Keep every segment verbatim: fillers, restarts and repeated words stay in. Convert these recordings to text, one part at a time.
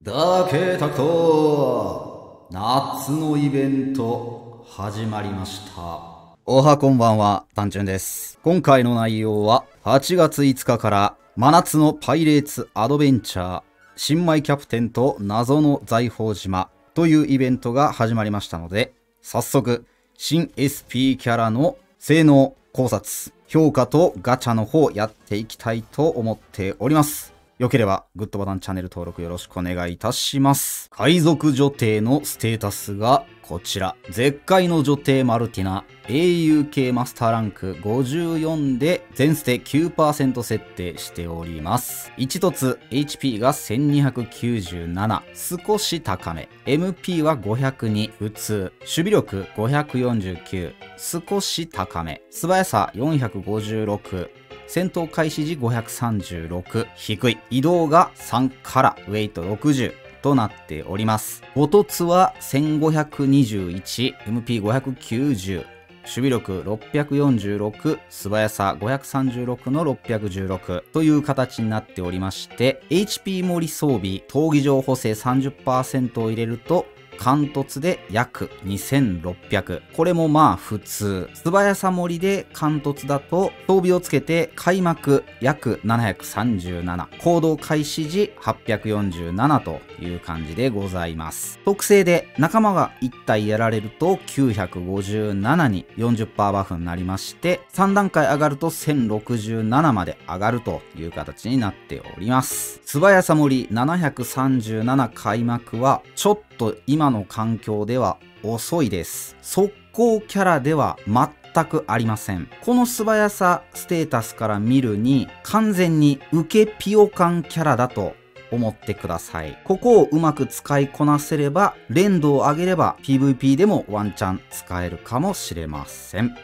ダーケタクト夏のイベント始まりました。おはこんばんは、タンチュンです。今回の内容ははちがついつかから真夏のパイレーツアドベンチャー新米キャプテンと謎の財宝島というイベントが始まりましたので、早速新 エスピー キャラの性能考察、評価とガチャの方やっていきたいと思っております。よければグッドボタン、チャンネル登録よろしくお願いいたします。海賊女帝のステータスがこちら。絶海の女帝マルティナ、英雄系マスターランクごじゅうよんで全ステ きゅうパーセント 設定しております。いち凸 エイチピー がせんにひゃくきゅうじゅうなな、少し高め。エムピー はごひゃくに、普通。守備力ごひゃくよんじゅうきゅう、少し高め。素早さよんひゃくごじゅうろく。戦闘開始時ごひゃくさんじゅうろく、低い。移動がさんからウェイトろくじゅうとなっております。ご凸はせんごひゃくにじゅういち、エムピーごひゃくきゅうじゅう、守備力ろっぴゃくよんじゅうろく、素早さごひゃくさんじゅうろくのろっぴゃくじゅうろくという形になっておりまして、エイチピー 盛り装備、闘技場補正 さんじゅっパーセント を入れると、貫突で約にせんろっぴゃく。これもまあ普通。素早さ盛りで貫突だと装備をつけて開幕約ななひゃくさんじゅうなな。行動開始時はっぴゃくよんじゅうななという感じでございます。特性で仲間がいち体やられるときゅうひゃくごじゅうななに よんじゅっパーセント バフになりまして、さん段階上がるとせんろくじゅうななまで上がるという形になっております。素早さ盛りななひゃくさんじゅうなな開幕はちょっと今の環境では遅いです。速攻キャラでは全くありません。この素早さステータスから見るに完全に受けピオカンキャラだと思ってください。ここをうまく使いこなせれば、連動を上げれば ピーブイピー でもワンチャン使えるかもしれません。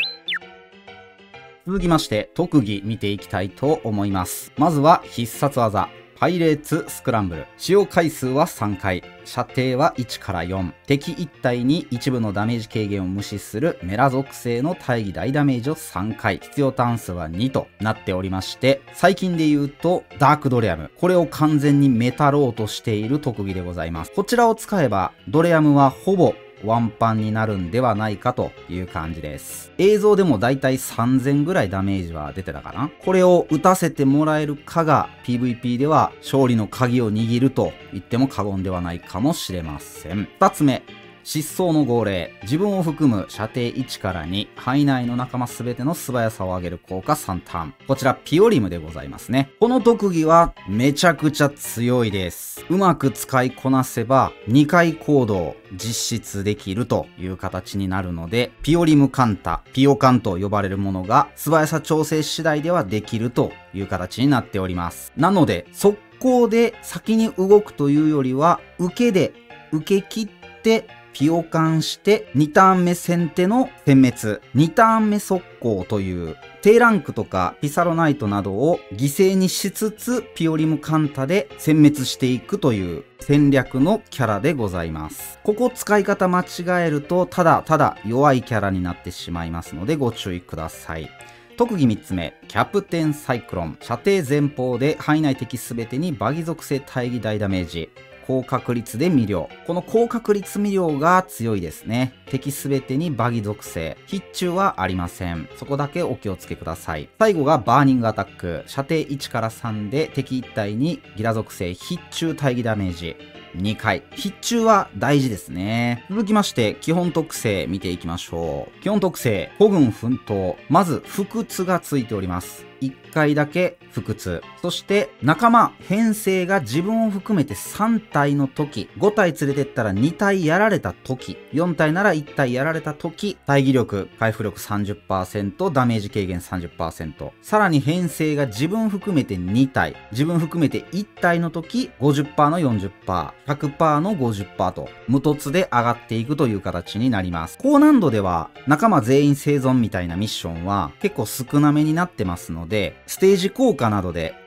続きまして特技見ていきたいと思います。まずは必殺技。パイレーツスクランブル。使用回数はさんかい。射程はいちからよん。敵いち体に一部のダメージ軽減を無視するメラ属性の大義大ダメージをさんかい。必要ターン数はにとなっておりまして、最近で言うとダークドレアム。これを完全にメタろうとしている特技でございます。こちらを使えばドレアムはほぼワンパンになるんではないかという感じです。映像でもだいたいさんぜんぐらいダメージは出てたかな。これを打たせてもらえるかが ピーブイピー では勝利の鍵を握ると言っても過言ではないかもしれません。ふたつめ。疾走の号令。自分を含む射程いちからに、範囲内の仲間すべての素早さを上げる効果さんターン。こちらピオリムでございますね。この特技はめちゃくちゃ強いです。うまく使いこなせばにかい行動実施できるという形になるので、ピオリムカンタ、ピオカンと呼ばれるものが素早さ調整次第ではできるという形になっております。なので、速攻で先に動くというよりは、受けで受け切ってピオカンしてにターン目先手の殲滅、にターン目速攻という低ランクとかピサロナイトなどを犠牲にしつつピオリムカンタで殲滅していくという戦略のキャラでございます。ここ使い方間違えるとただただ弱いキャラになってしまいますのでご注意ください。特技みっつめ、キャプテンサイクロン。射程前方で範囲内敵すべてにバギ属性大義大ダメージ。高確率で魅了。この高確率魅了が強いですね。敵すべてにバギ属性。必中はありません。そこだけお気をつけください。最後がバーニングアタック。射程いちからさんで敵いち体にギラ属性必中大義ダメージ。にかい。必中は大事ですね。続きまして、基本特性見ていきましょう。基本特性、孤軍奮闘。まず、不屈がついております。いっかいだけ不屈。そして仲間編成が自分を含めてさん体の時、ご体連れてったらに体やられた時、よん体ならいち体やられた時、大義力回復力 さんじゅっパーセント、ダメージ軽減 さんじゅっパーセント、さらに編成が自分含めてに体、自分含めていち体の時 ごじゅっパーセント の よんじゅっパーセント、ひゃくパーセント の ごじゅっパーセントと無凸で上がっていくという形になります。高難度では仲間全員生存みたいなミッションは結構少なめになってますので、でステージ効果などで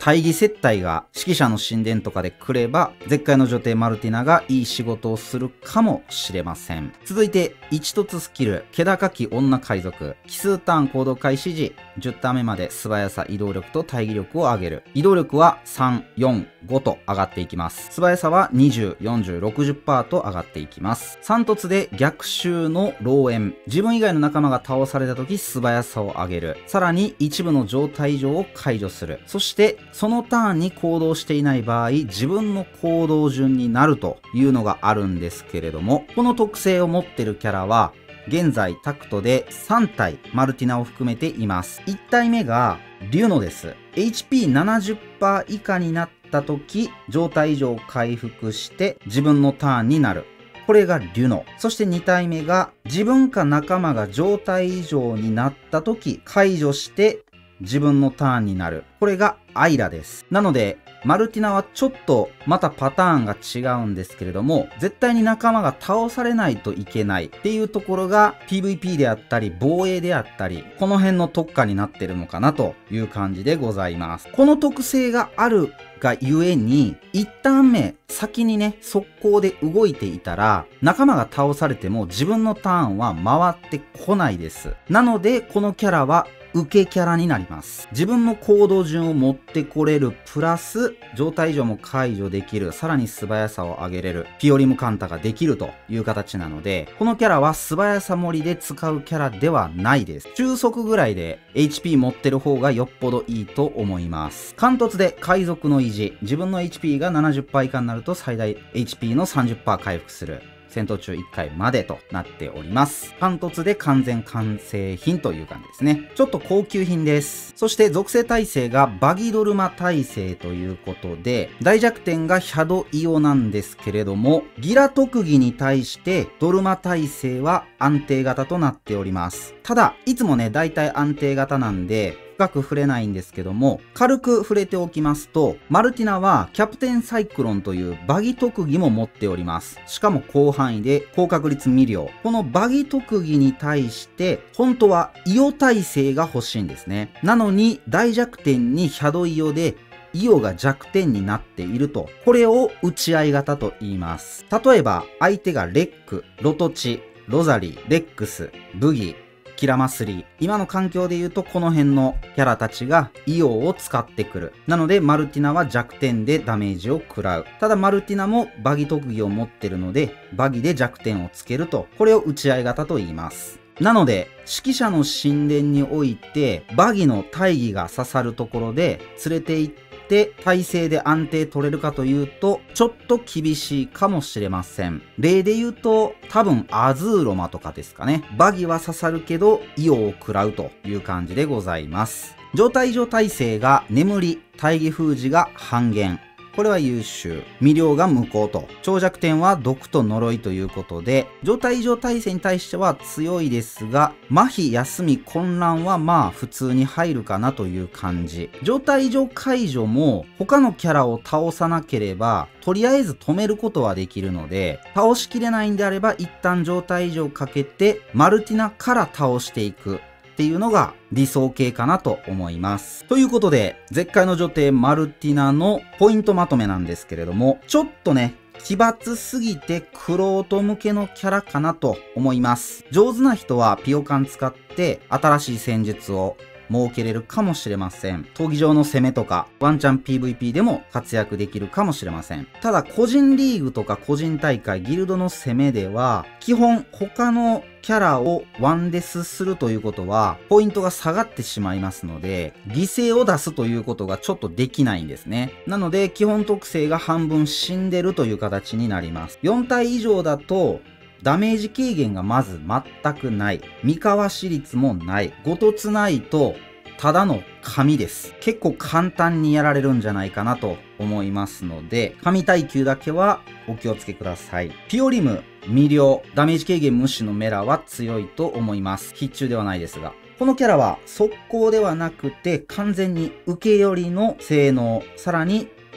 大義接待が指揮者の神殿とかで来れば、絶海の女帝マルティナがいい仕事をするかもしれません。続いて、いち凸スキル、気高き女海賊。奇数ターン行動開始時、じゅうターン目まで素早さ、移動力と大義力を上げる。移動力はさん、よん、ごと上がっていきます。素早さはにじゅう、よんじゅう、ろくじゅっパーセント と上がっていきます。さん凸で逆襲の漏洩。自分以外の仲間が倒された時素早さを上げる。さらに一部の状態異常を解除する。そしてそのターンに行動していない場合、自分の行動順になるというのがあるんですけれども、この特性を持ってるキャラは現在タクトでさん体マルティナを含めています。いち体目がリュノです。エイチピーななじゅっパーセント 以下になった時、状態異常を回復して自分のターンになる。これがリュノ。そしてに体目が自分か仲間が状態異常になった時、解除して自分のターンになる。これがアイラです。なので、マルティナはちょっとまたパターンが違うんですけれども、絶対に仲間が倒されないといけないっていうところが ピーブイピー であったり防衛であったり、この辺の特化になってるのかなという感じでございます。この特性があるがゆえに、いちターン目先にね、速攻で動いていたら、仲間が倒されても自分のターンは回ってこないです。なので、このキャラは受けキャラになります。自分の行動順を持ってこれるプラス状態異常も解除できる、さらに素早さを上げれる、ピオリムカンタができるという形なので、このキャラは素早さ盛りで使うキャラではないです。中速ぐらいで エイチピー 持ってる方がよっぽどいいと思います。貫突で海賊の意地、自分の エイチピー が ななじゅっパーセント 以下になると最大 エイチピー の さんじゅっパーセント 回復する。戦闘中いっかいまでとなっております。貫突で完全完成品という感じですね。ちょっと高級品です。そして属性耐性がバギドルマ耐性ということで、大弱点がヒャドイオなんですけれども、ギラ特技に対してドルマ耐性は安定型となっております。ただ、いつもね、大体安定型なんで、深く触れないんですけども、軽く触れておきますと、マルティナはキャプテンサイクロンというバギ特技も持っております。しかも広範囲で高確率未了。このバギ特技に対して、本当はイオ耐性が欲しいんですね。なのに、大弱点にヒャドイオで、イオが弱点になっていると。これを打ち合い型と言います。例えば、相手がレック、ロトチ、ロザリー、レックス、ブギ、キラマスリー。今の環境で言うとこの辺のキャラたちがイオを使ってくる。なのでマルティナは弱点でダメージを食らう。ただマルティナもバギ特技を持ってるのでバギで弱点をつけると。これを打ち合い型と言います。なので、指揮者の神殿においてバギの大義が刺さるところで連れて行ってで体勢で安定取れるかというとちょっと厳しいかもしれません。例で言うと多分アズーロマとかですかね。バギは刺さるけどイオを食らうという感じでございます。状態異常耐性が眠り、大義封じが半減。これは優秀。未了が無効と。長弱点は毒と呪いということで、状態異常耐性に対しては強いですが、麻痺、休み、混乱はまあ普通に入るかなという感じ。状態異常解除も他のキャラを倒さなければ、とりあえず止めることはできるので、倒しきれないんであれば一旦状態異常かけて、マルティナから倒していく。っていうのが理想形かなと思います。ということで、絶海の女帝マルティナのポイントまとめなんですけれども、ちょっとね、奇抜すぎて玄人向けのキャラかなと思います。上手な人はピオカン使って新しい戦術を設けれるかもしれません。闘技場の攻めとか、ワンチャン ピーブイピー でも活躍できるかもしれません。ただ、個人リーグとか個人大会、ギルドの攻めでは、基本他のキャラをワンデスするということは、ポイントが下がってしまいますので、犠牲を出すということがちょっとできないんですね。なので、基本特性が半分死んでるという形になります。よん体以上だと、ダメージ軽減がまず全くない。三かわし率もない。ご凸ないと、ただの神です。結構簡単にやられるんじゃないかなと思いますので、神耐久だけはお気をつけください。ピオリム、未了、ダメージ軽減無視のメラは強いと思います。必中ではないですが。このキャラは速攻ではなくて完全に受け寄りの性能、さらに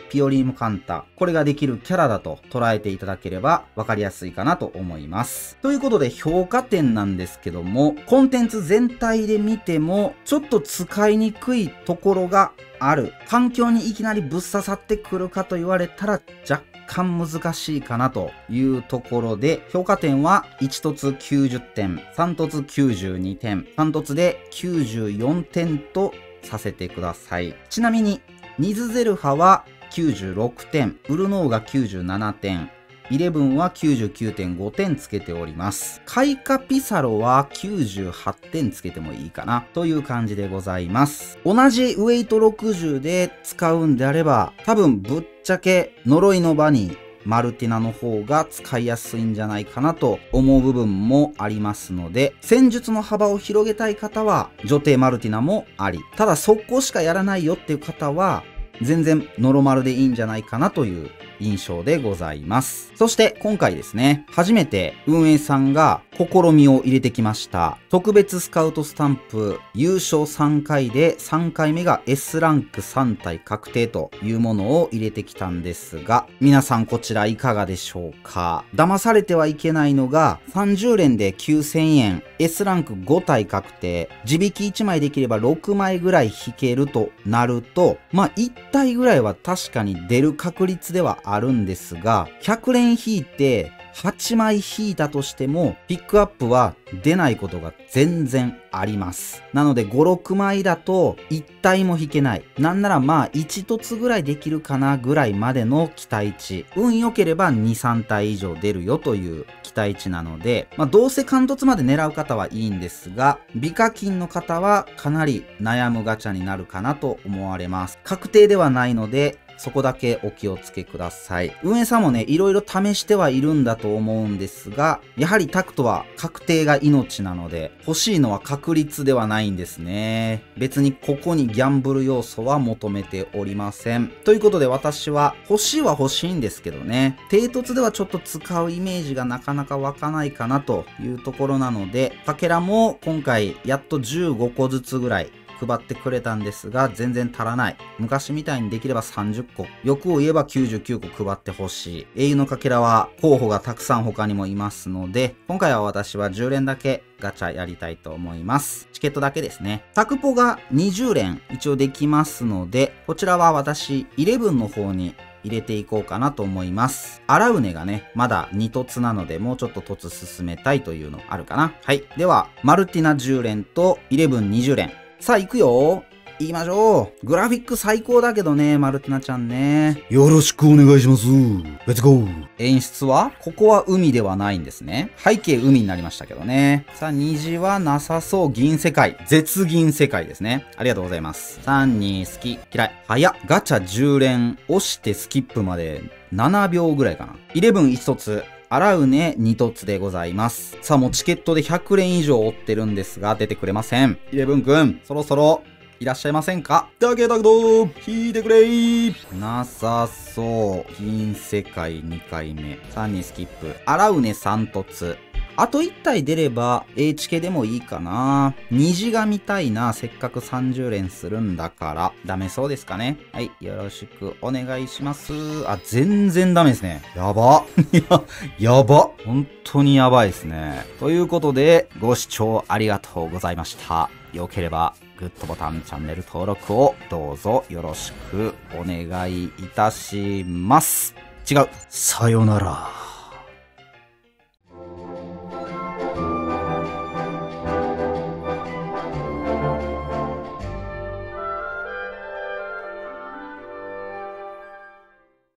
ピオリムカンタ。これができるキャラだと捉えていただければ分かりやすいかなと思います。ということで評価点なんですけども、コンテンツ全体で見ても、ちょっと使いにくいところがある。環境にいきなりぶっ刺さってくるかと言われたら若干難しいかなというところで、評価点はいち凸きゅうじゅってん、さん凸きゅうじゅうにてん、さん凸できゅうじゅうよんてんとさせてください。ちなみに、ニズゼルハはきゅうじゅうろくてん、ウルノーがきゅうじゅうななてん、イレブンは きゅうじゅうきゅうてんごてんつけております。カイカピサロはきゅうじゅうはってんつけてもいいかなという感じでございます。同じウェイトろくじゅうで使うんであれば、多分ぶっちゃけ呪いのバニー、マルティナの方が使いやすいんじゃないかなと思う部分もありますので、戦術の幅を広げたい方は女帝マルティナもあり、ただ速攻しかやらないよっていう方は全然ノロマルでいいんじゃないかなという印象でございます。そして今回ですね、初めて運営さんが試みを入れてきました。特別スカウトスタンプ優勝さんかいでさんかいめが エス ランクさん体確定というものを入れてきたんですが、皆さんこちらいかがでしょうか。騙されてはいけないのがさんじゅう連できゅうせんえん、エス ランクご体確定、地引きいちまいできればろくまいぐらい引けるとなると、まあいち体ぐらいは確かに出る確率ではあるんですが、ひゃく連引いてはちまい引いたとしてもピックアップは出ないことが全然あります。なのでご、ろくまいだといち体も引けない。なんならまあいち凸ぐらいできるかなぐらいまでの期待値。運良ければに、さん体以上出るよという期待値なので、まあどうせ貫突まで狙う方はいいんですが、美課金の方はかなり悩むガチャになるかなと思われます。確定ではないので、そこだけお気をつけください。運営さんもね、いろいろ試してはいるんだと思うんですが、やはりタクトは確定が命なので、欲しいのは確率ではないんですね。別にここにギャンブル要素は求めておりません。ということで私は、欲しいは欲しいんですけどね、低凸ではちょっと使うイメージがなかなか湧かないかなというところなので、かけらも今回やっとじゅうごこずつぐらい配ってくれたんですが、全然足らない。昔みたいにできればさんじゅっこ。欲を言えばきゅうじゅうきゅうこ配ってほしい。英雄のかけらは候補がたくさん他にもいますので、今回は私はじゅう連だけガチャやりたいと思います。チケットだけですね。タクポがにじゅう連一応できますので、こちらは私じゅうの方に入れていこうかなと思います。荒畝がね、まだに凸なので、もうちょっと凸進めたいというのあるかな。はい。では、マルティナじゅう連とじゅうにじゅう連。さあ行くよ。行きましょう。グラフィック最高だけどね、マルティナちゃんね。 よろしくお願いします。レッツゴー。 演出はここは海ではないんですね。背景海になりましたけどね。さあ、虹はなさそう。銀世界。絶銀世界ですね。ありがとうございます。さん、に、好き。嫌い。早っ。ガチャじゅう連。押してスキップまでななびょうぐらいかな。じゅういち凸。荒畝に凸でございます。さあもうチケットでひゃく連以上追ってるんですが出てくれません。イレブンくん、そろそろいらっしゃいませんか？ だけだけど、引いてくれー。 なさそう。銀世界にかいめ。さんにスキップ。荒畝さん凸。あといち体出れば エイチケー でもいいかな。虹が見たいな。せっかくさんじゅう連するんだから。ダメそうですかね。はい。よろしくお願いします。あ、全然ダメですね。やば。いや、やば。本当にやばいですね。ということで、ご視聴ありがとうございました。よければ、グッドボタン、チャンネル登録をどうぞよろしくお願いいたします。違う。 さよなら。